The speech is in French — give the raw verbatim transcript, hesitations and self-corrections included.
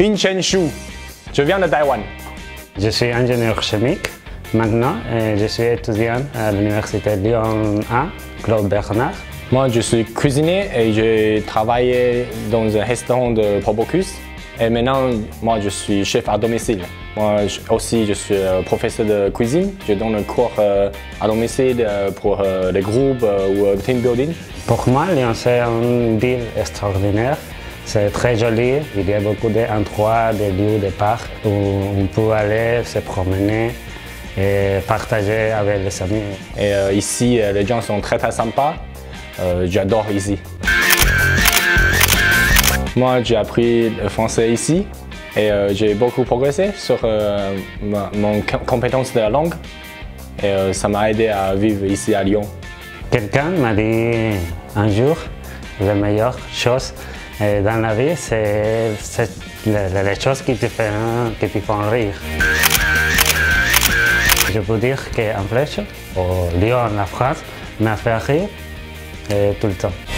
Bin-Chen Xu, je viens de Taïwan. Je suis ingénieur chimique maintenant et je suis étudiant à l'université Lyon un, Claude Bernard. Moi, je suis cuisinier et j'ai travaillé dans un restaurant de Probocuse. Et maintenant, moi, je suis chef à domicile. Moi aussi, je suis professeur de cuisine. Je donne un cours à domicile pour les groupes ou le team building. Pour moi, Lyon, c'est une ville extraordinaire. C'est très joli. Il y a beaucoup d'endroits, de lieux, de parcs où on peut aller se promener et partager avec les amis. Et euh, ici, les gens sont très très sympas. Euh, J'adore ici. Moi, j'ai appris le français ici et euh, j'ai beaucoup progressé sur euh, ma, mon compétence de la langue. Et euh, ça m'a aidé à vivre ici à Lyon. Quelqu'un m'a dit un jour, la meilleure chose dans la vie, c'est les, les choses qui te font, qui te font rire. Je peux dire qu'en flèche, au Lyon, la France, m'a fait rire tout le temps.